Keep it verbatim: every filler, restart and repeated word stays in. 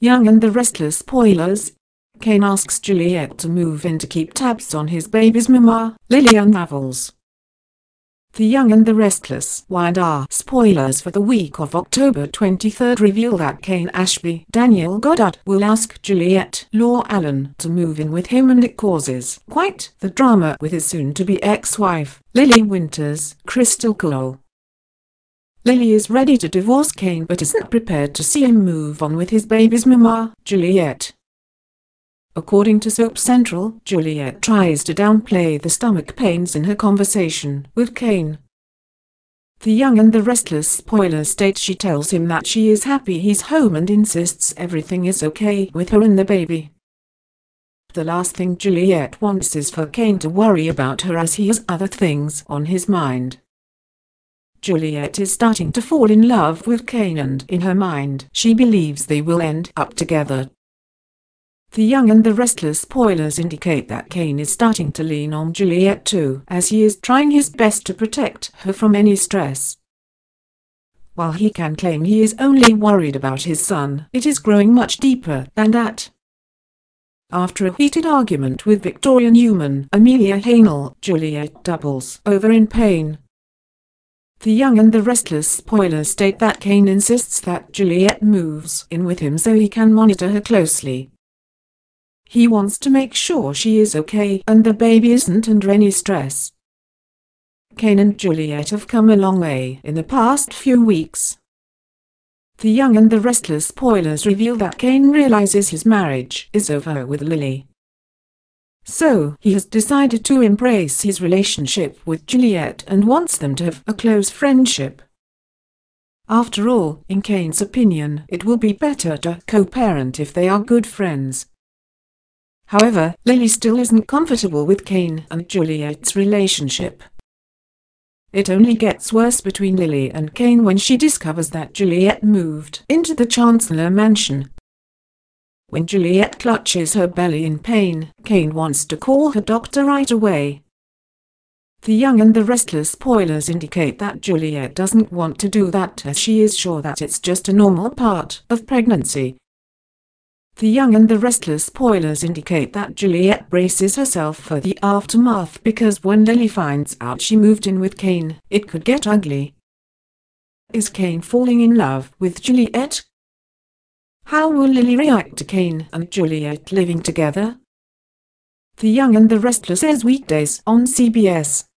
Young and the Restless spoilers. Kane asks Juliet to move in to keep tabs on his baby's mama. Lily unravels. The Young and the Restless Y and R spoilers for the week of October twenty-third reveal that Kane Ashby, Daniel Goddard, will ask Juliet Law Allen to move in with him, and it causes quite the drama with his soon-to-be ex-wife, Lily Winters, Crystal Cole. Lily is ready to divorce Kane but isn't prepared to see him move on with his baby's mama, Juliet. According to Soap Central, Juliet tries to downplay the stomach pains in her conversation with Kane. The Young and the Restless spoiler states she tells him that she is happy he's home and insists everything is okay with her and the baby. The last thing Juliet wants is for Kane to worry about her, as he has other things on his mind. Juliet is starting to fall in love with Kane, and in her mind she believes they will end up together. The Young and the Restless spoilers indicate that Kane is starting to lean on Juliet too, as he is trying his best to protect her from any stress. While he can claim he is only worried about his son, it is growing much deeper than that. After a heated argument with Victoria Newman, Amelia Hanel, Juliet doubles over in pain. The Young and the Restless spoilers state that Kane insists that Juliet moves in with him so he can monitor her closely. He wants to make sure she is okay and the baby isn't under any stress. Kane and Juliet have come a long way in the past few weeks. The Young and the Restless spoilers reveal that Kane realizes his marriage is over with Lily. So he has decided to embrace his relationship with Juliet and wants them to have a close friendship. After all, in Kane's opinion, it will be better to co-parent if they are good friends. However, Lily still isn't comfortable with Kane and Juliet's relationship. It only gets worse between Lily and Kane when she discovers that Juliet moved into the Chancellor mansion. When Juliet clutches her belly in pain, Kane wants to call her doctor right away. The Young and the Restless spoilers indicate that Juliet doesn't want to do that, as she is sure that it's just a normal part of pregnancy. The Young and the Restless spoilers indicate that Juliet braces herself for the aftermath, because when Lily finds out she moved in with Kane, it could get ugly. Is Kane falling in love with Juliet? How will Lily react to Kane and Juliet living together? The Young and the Restless airs weekdays on C B S.